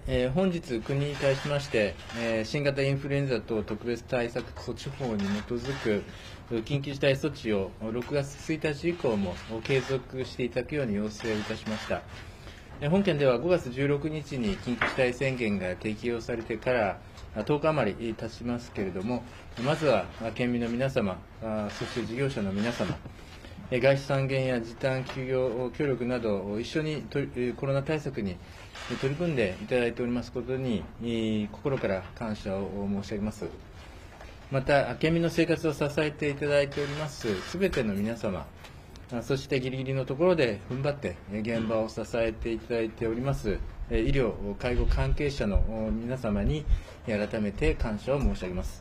本日、国に対しまして、新型インフルエンザ等特別対策措置法に基づく緊急事態措置を6月1日以降も継続していただくように要請をいたしました。本件では5月16日に緊急事態宣言が適用されてから10日余り経ちますけれども、まずは県民の皆様、そして事業者の皆様、外出削減や時短休業協力など、一緒にコロナ対策に取り組んでいただいておりますことに、心から感謝を申し上げます。また、県民の生活を支えていただいておりますすべての皆様、そしてギリギリのところで踏ん張って現場を支えていただいております医療・介護関係者の皆様に改めて感謝を申し上げます。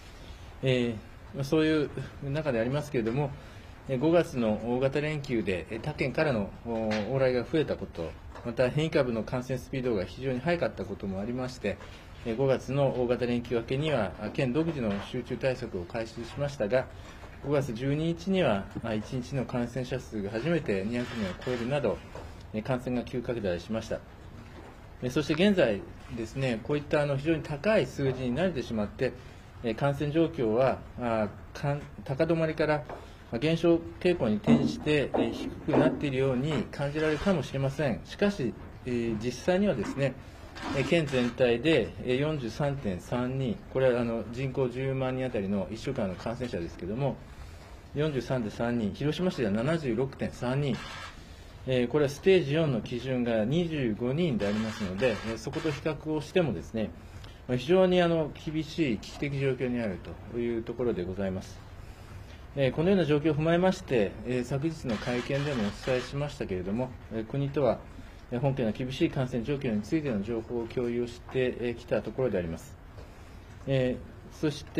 そういう中でありますけれども、5月の大型連休で他県からの往来が増えたこと、また変異株の感染スピードが非常に速かったこともありまして、5月の大型連休明けには県独自の集中対策を開始しましたが、5月12日には1日の感染者数が初めて200人を超えるなど、感染が急拡大しました。そして現在ですね、こういった非常に高い数字に慣れてしまって、感染状況は高止まりから減少傾向に転じて低くなっているように感じられるかもしれません。しかし、実際にはですね、県全体で43.3人、これは人口10万人当たりの1週間の感染者ですけれども、43.3人、広島市では76.3人、これはステージ4の基準が25人でありますので、そこと比較をしてもですね、非常に厳しい危機的状況にあるというところでございます。このような状況を踏まえまして、昨日の会見でもお伝えしましたけれども、国とは本県の厳しい感染状況についての情報を共有してきたところであります。そして、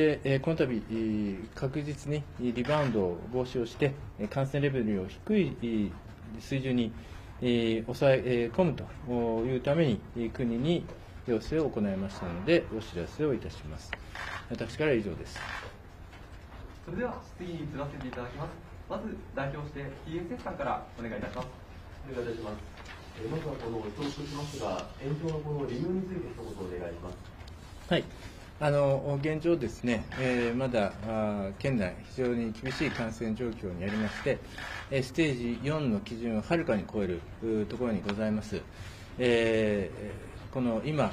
この度、確実にリバウンドを防止をして、感染レベルを低い水準に抑え込むというために、国に要請を行いましたので、お知らせをいたします。私からは以上です。 それでは質疑に移らせていただきます。まず代表して TSS さんからお願いいたします。 お願いいたします。まずはこの一つとしますが、延長のこの理由について一言お願いします。 はい。現状ですね、まだ県内、非常に厳しい感染状況にありまして、ステージ4の基準をはるかに超えるところにございます。この今、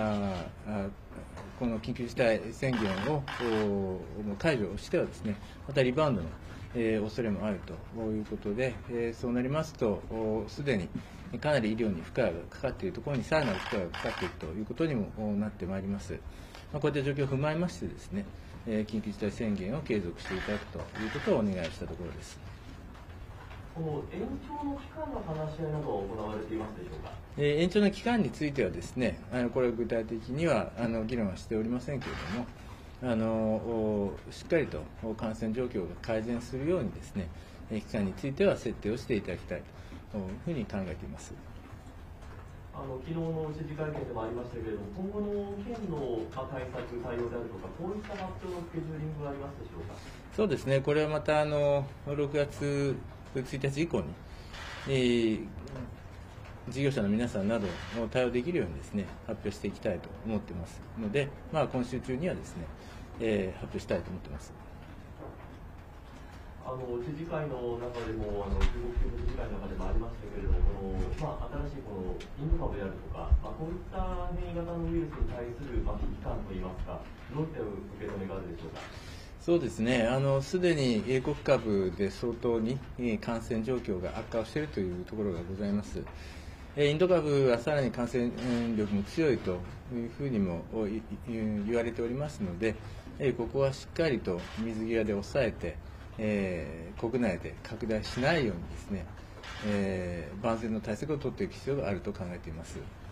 この緊急事態宣言を解除してはですね、またリバウンドの恐れもあるということで、そうなりますと、すでにかなり医療に負荷がかかっているところにさらなる負荷がかかっているということにもなってまいります。こういった状況を踏まえましてですね、緊急事態宣言を継続していただくということをお願いしたところです。 この延長の期間の話し合いなどは行われていますでしょうか。 延長の期間についてはですね、これは具体的には議論はしておりませんけれども、しっかりと感染状況が改善するようにですね、期間については設定をしていただきたいというふうに考えています。 昨日の知事会見でもありましたけれども、今後の県の対策、対応であるとか、こういった発表のスケジューリングはありますでしょうか。 そうですね、これはまた6月1日以降に、事業者の皆さんなどを対応できるようにですね、発表していきたいと思っていますので、今週中にはですね、発表したいと思っています。 知事会の中でも、中国政府知事会の中でもありましたけれども、新しいインド株であるとか、こういった変異型のウイルスに対する危機感といいますか、どういった受け止めがあるでしょうか。 そうですね、すでに英国株で相当に感染状況が悪化をしているというところがございます。インド株はさらに感染力も強いというふうにも言われておりますので、ここはしっかりと水際で抑えて、国内で拡大しないようにですね、万全の対策を取っていく必要があると考えています。